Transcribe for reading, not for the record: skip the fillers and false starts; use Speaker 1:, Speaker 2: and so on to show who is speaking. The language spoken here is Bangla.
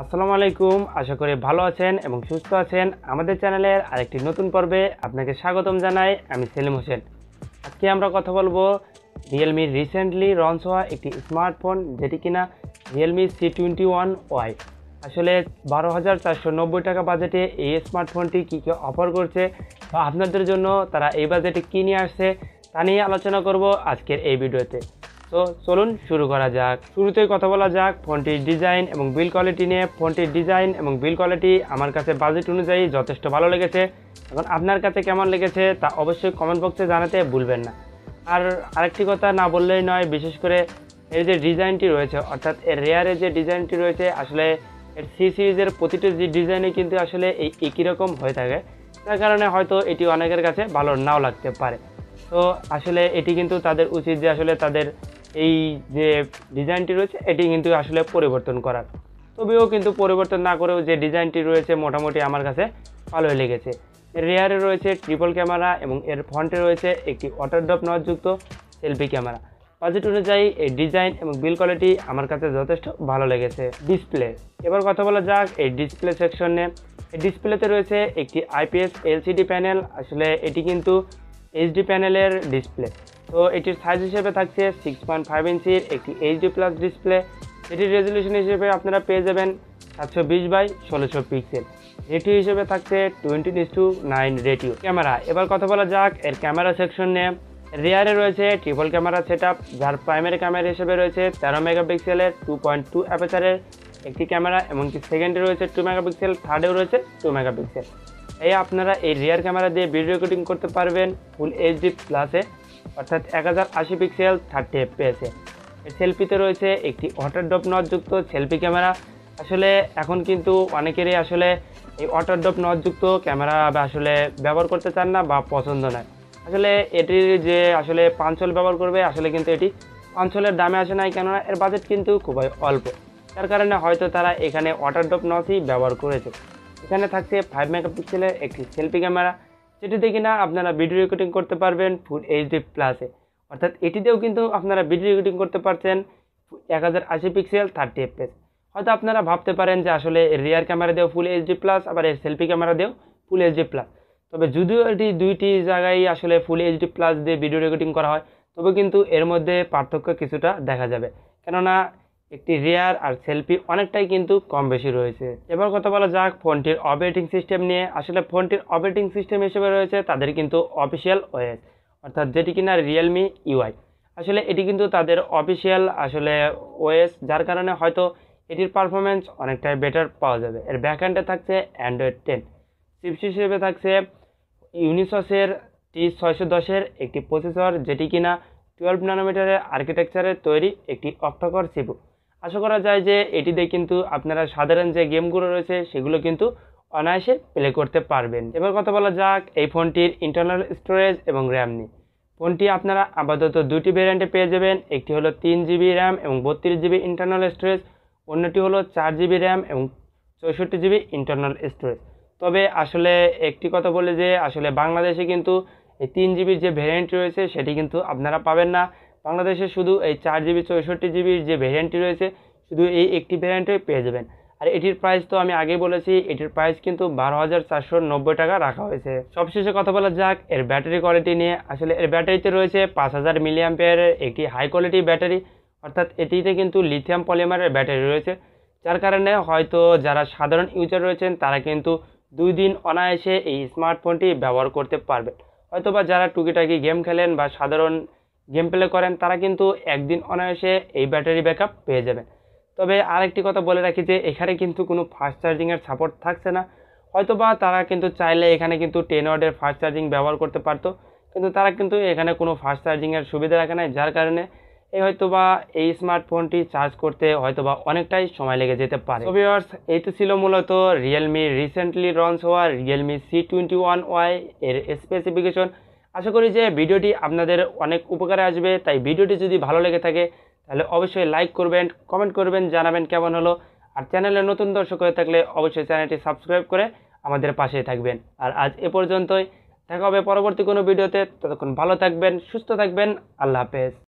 Speaker 1: আসসালামু আলাইকুম, আশা করি ভালো আছেন এবং সুস্থ আছেন। আমাদের চ্যানেলের আরেকটি নতুন পর্বে আপনাকে স্বাগতম জানাই। আমি সেলিম হোসেন। আজকে আমরা কথা বলবো রিয়েলমি রিসেন্টলি লঞ্চ হওয়া একটি স্মার্টফোন, যেটি কিনা রিয়েলমি C21Y। আসলে 12,490 টাকা বাজেটে এই স্মার্টফোনটি কী কী অফার করছে বা আপনাদের জন্য তারা এই বাজেটে কী নিয়ে আসছে তা নিয়ে আলোচনা করব আজকের এই ভিডিওতে। তো চলুন শুরু করা যাক। শুরুতেই কথা বলা যাক ফোনটির ডিজাইন এবং বিল কোয়ালিটি নিয়ে। ফোনটির ডিজাইন এবং বিল কোয়ালিটি আমার কাছে বাজেট অনুযায়ী যথেষ্ট ভালো লেগেছে। এখন আপনার কাছে কেমন লেগেছে তা অবশ্যই কমেন্ট বক্সে জানাতে ভুলবেন না। আর আরেকটি কথা না বললেই নয়, বিশেষ করে এর যে ডিজাইনটি রয়েছে, অর্থাৎ এর রেয়ারের যে ডিজাইনটি রয়েছে, আসলে এর সি সিরিজের প্রতিটি যে ডিজাইনে কিন্তু আসলে এই একই রকম হয়ে থাকে, তার কারণে হয়তো এটি অনেকের কাছে ভালো নাও লাগতে পারে। তো আসলে এটি কিন্তু তাদের উচিত যে আসলে তাদের এই যে ডিজাইনটি রয়েছে এটি কিন্তু আসলে পরিবর্তন করার। তবেও কিন্তু পরিবর্তন না করেও যে ডিজাইনটি রয়েছে মোটামুটি আমার কাছে ভালোই লেগেছে। এর রেয়ারে রয়েছে ট্রিপল ক্যামেরা এবং এর ফ্রন্টে রয়েছে একটি ওয়াটারড্রপ নটযুক্ত সেলফি ক্যামেরা। বাজেট অনুযায়ী এই ডিজাইন এবং বিল কোয়ালিটি আমার কাছে যথেষ্ট ভালো লেগেছে। ডিসপ্লে, এবার কথা বলা যাক এই ডিসপ্লে সেকশনে। এই ডিসপ্লেতে রয়েছে একটি IPS LCD প্যানেল। আসলে এটি কিন্তু এইচডি প্যানেলের ডিসপ্লে। তো এটির সাইজ হিসেবে থাকছে 6.5 ইঞ্চির একটি HD+ ডিসপ্লে। এটির রেজলিউশন হিসেবে আপনারা পেয়ে যাবেন 720x1600 পিক্সেল। রেটিও হিসেবে থাকছে 20:9 রেটিও। ক্যামেরা, এবার কথা বলা যাক এর ক্যামেরা সেকশন নিয়ে। রেয়ারে রয়েছে ট্রিপল ক্যামেরা সেটআপ, যার প্রাইমারি ক্যামেরা হিসেবে রয়েছে 13 মেগাপিক্সেলের 2.2 অ্যাপারচারের একটি ক্যামেরা, এমনকি সেকেন্ডে রয়েছে 2 মেগাপিক্সেল, থার্ডেও রয়েছে 2 মেগাপিক্সেল। এই আপনারা এই রিয়ার ক্যামেরা দিয়ে ভিডিও রেকর্ডিং করতে পারবেন ফুল HD+, অর্থাৎ 1080 পিক্সেল 30 fps। এর সেলফিতে রয়েছে একটি ওয়াটারড্রপ নটযুক্ত সেলফি ক্যামেরা। আসলে এখন কিন্তু অনেকেরই আসলে এই ওয়াটারড্রপ নটযুক্ত ক্যামেরা আসলে ব্যবহার করতে চান না বা পছন্দ নয়। আসলে এটির যে আসলে পাঞ্চল ব্যবহার করবে, আসলে কিন্তু এটি পাঞ্চলের দামে আসে নাই, কেননা এর বাজেট কিন্তু খুবই অল্প। তার কারণে হয়তো তারা এখানে ওয়াটারড্রপ নটই ব্যবহার করেছে। এখানে থাকছে 5 মেগাপিক্সেলের একটি সেলফি ক্যামেরা, যেটিতে কিনা আপনারা ভিডিও রেকর্ডিং করতে পারবেন ফুল HD+। অর্থাৎ এটিতেও কিন্তু আপনারা ভিডিও রেকর্ডিং করতে পারছেন 1080 পিক্সেল 30 fps। হয়তো আপনারা ভাবতে পারেন যে আসলে রিয়ার ক্যামেরা দিয়েও ফুল HD+, আবার এর সেলফি ক্যামেরা দিয়েও ফুল HD+। তবে যদিও এটি দুইটি জায়গায় আসলে ফুল HD+ দিয়ে ভিডিও রেকর্ডিং করা হয়, তবে কিন্তু এর মধ্যে পার্থক্য কিছুটা দেখা যাবে, কেননা একটি রেয়ার আর সেলফি অনেকটাই কিন্তু কম বেশি রয়েছে। এবার কথা বলা যাক ফোনটির অপারেটিং সিস্টেম নিয়ে। আসলে ফোনটির অপারেটিং সিস্টেম হিসেবে রয়েছে তাদের কিন্তু অফিসিয়াল OS, অর্থাৎ যেটি কিনা রিয়েলমি UI। আসলে এটি কিন্তু তাদের অফিসিয়াল আসলে OS, যার কারণে হয়তো এটির পারফরমেন্স অনেকটাই বেটার পাওয়া যাবে। এর ব্যাকএন্ডে থাকছে Android 10, চিপস হিসেবে থাকছে ইউনিসসের T610 একটি প্রসেসর, যেটি কিনা 12 ন্যানোমিটারের আর্কিটেকচারের তৈরি একটি অক্টাকোর CPU। আশা করা যায় যে এটিতে কিন্তু আপনারা সাধারণ যে গেমগুলো রয়েছে সেগুলো কিন্তু অনায়াসে প্লে করতে পারবেন। এবার কথা বলা যাক এই ফোনটির ইন্টারনাল স্টোরেজ এবং র্যাম নিয়ে। ফোনটি আপনারা আপাতত দুটি ভেরিয়েন্টে পেয়ে যাবেন। একটি হলো 3GB র্যাম এবং 32GB ইন্টারনাল স্টোরেজ, অন্যটি হলো 4GB র্যাম এবং 64GB ইন্টারনাল স্টোরেজ। তবে আসলে একটি কথা বলে যে আসলে বাংলাদেশে কিন্তু এই 3GB যে ভেরিয়েন্ট রয়েছে সেটি কিন্তু আপনারা পাবেন না। বাংলাদেশে শুধু এই 4GB 64GB যে ভেরিয়েন্টটি রয়েছে, শুধু এই একটি ভেরিয়েন্টে পেয়ে যাবেন। আর এটির প্রাইস তো আমি আগে বলেছি, এটির প্রাইস কিন্তু 12,490 টাকা রাখা হয়েছে। সবশেষে কথা বলা যাক এর ব্যাটারি কোয়ালিটি নিয়ে। আসলে এর ব্যাটারিতে রয়েছে 5000 mAh একটি হাই কোয়ালিটি ব্যাটারি, অর্থাৎ এটিতে কিন্তু লিথিয়াম পলিমারের ব্যাটারি রয়েছে, যার কারণে হয়তো যারা সাধারণ ইউজার রয়েছেন তারা কিন্তু 2 দিন অনায়াসে এই স্মার্টফোনটি ব্যবহার করতে পারবেন। হয়তোবা যারা টুকিটাকি গেম খেলেন বা সাধারণ গেম প্লে করেন তারা কিন্তু একদিন অনায়াসে এই ব্যাটারি ব্যাকআপ পেয়ে যাবেন। তবে আরেকটি কথা বলে রাখি যে এখানে কিন্তু কোনো ফাস্ট চার্জিংয়ের সাপোর্ট থাকছে না। হয়তোবা তারা কিন্তু চাইলে এখানে কিন্তু 10 ওয়াটের ফাস্ট চার্জিং ব্যবহার করতে পারতো, কিন্তু তারা কিন্তু এখানে কোনো ফাস্ট চার্জিংয়ের সুবিধা রাখে নাই, যার কারণে হয়তোবা এই স্মার্টফোনটি চার্জ করতে হয়তোবা অনেকটাই সময় লেগে যেতে পারে। তো ভিউয়ার্স, এই তো ছিল মূলত রিয়েলমি রিসেন্টলি লঞ্চ হওয়া রিয়েলমি C21Y এর স্পেসিফিকেশন। আশা করি যে ভিডিওটি আপনাদের অনেক উপকারে আসবে। তাই ভিডিওটি যদি ভালো লেগে থাকে তাহলে অবশ্যই লাইক করবেন, কমেন্ট করবেন, জানাবেন কেমন হলো। আর চ্যানেলে নতুন দর্শক হয়ে থাকলে অবশ্যই চ্যানেলটি সাবস্ক্রাইব করে আমাদের পাশেই থাকবেন। আর আজ এ পর্যন্তই, দেখা হবে পরবর্তী কোনো ভিডিওতে। ততক্ষণ ভালো থাকবেন, সুস্থ থাকবেন, আল্লাহ হাফেজ।